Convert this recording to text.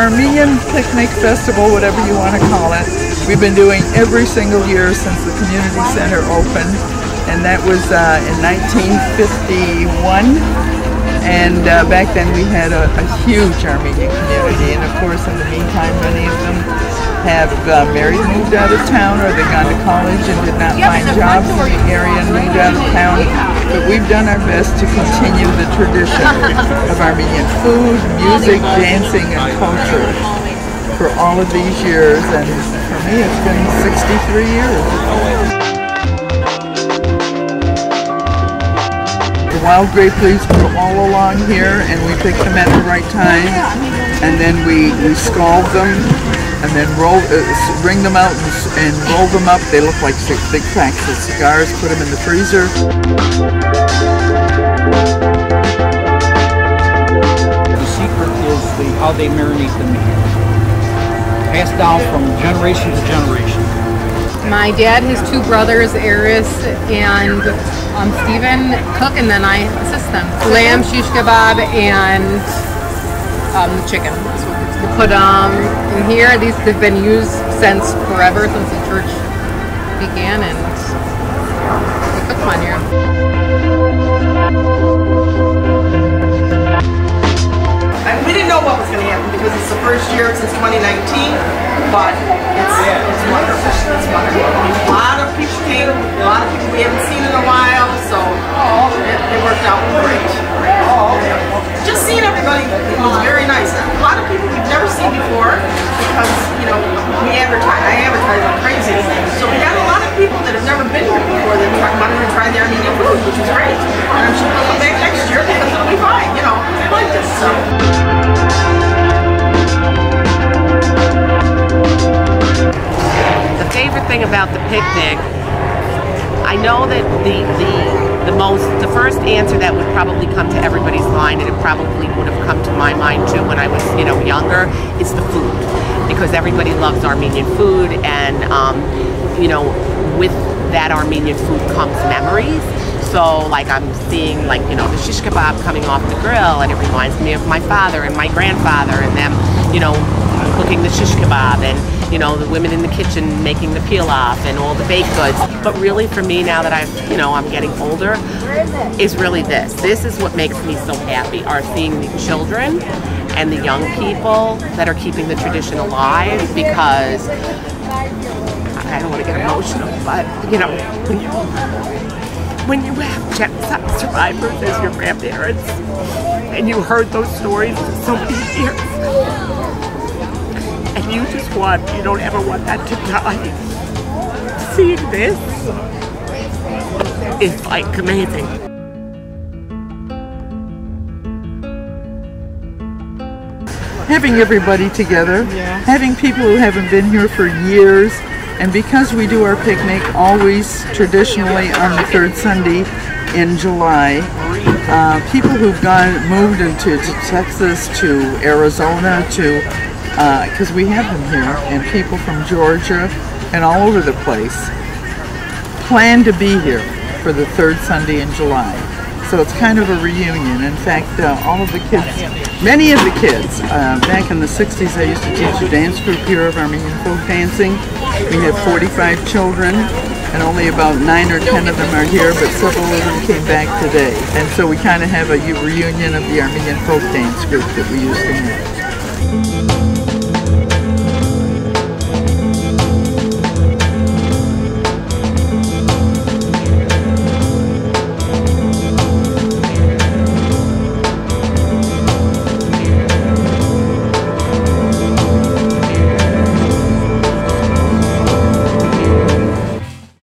Armenian Picnic Festival, whatever you want to call it. We've been doing every single year since the community center opened, and that was in 1951. And back then we had a huge Armenian community, and of course in the meantime many of them have married, moved out of town, or they've gone to college and did not find jobs in the area and moved out of town. But we've done our best to continue the tradition of Armenian food, music, dancing, and culture for all of these years, and for me it's been 63 years. The wild grape leaves grow all along here, and we pick them at the right time, and then we scald them, and then wring them out and roll them up. They look like big packs of cigars. Put them in the freezer. The secret is how they marinate the meat, passed down from generation to generation. My dad, his two brothers, Aris and Stephen, cook, and then I assist them. Lamb, shish kebab, and chicken. We put in here. These have been used since forever, since the church began, and we cook them on here. We didn't know what was going to happen because it's the first year since 2019, but it's wonderful. It's wonderful. A lot of people came, a lot of people we haven't seen in a while, so it worked out great. Just seeing everybody was very nice. A lot of people we've never seen before because, you know, I advertise like crazy. So we got a lot of people that have never been here before that wanted to try the Armenian food, which is great. And I'm sure they'll come back next year because it'll be fine, you know. They like this, so. The favorite thing about the picnic, I know that the first answer that would probably come to everybody's mind, and it probably would have come to my mind too when I was, you know, younger, is the food, because everybody loves Armenian food, and you know, with that Armenian food comes memories. So like I'm seeing, like, you know, the shish kebab coming off the grill, and it reminds me of my father and my grandfather and them, you know, cooking the shish kebab, and you know, the women in the kitchen making the pilaf and all the baked goods. But really for me, now that I'm getting older, is really this. This is what makes me so happy, are seeing the children and the young people that are keeping the tradition alive, because I don't want to get emotional, but you know, when you have genocide survivors as your grandparents, and you heard those stories for so many years, and you don't ever want that to die. Seeing this is like amazing. Having everybody together, having people who haven't been here for years, and because we do our picnic always traditionally on the third Sunday in July, people who've moved into Texas, to Arizona, because we have them here, and people from Georgia and all over the place plan to be here for the third Sunday in July. So it's kind of a reunion. In fact, all of the kids, many of the kids, back in the 60s I used to teach a dance group here of Armenian folk dancing. We had 45 children, and only about 9 or 10 of them are here, but several of them came back today. And so we kind of have a reunion of the Armenian folk dance group that we used to have.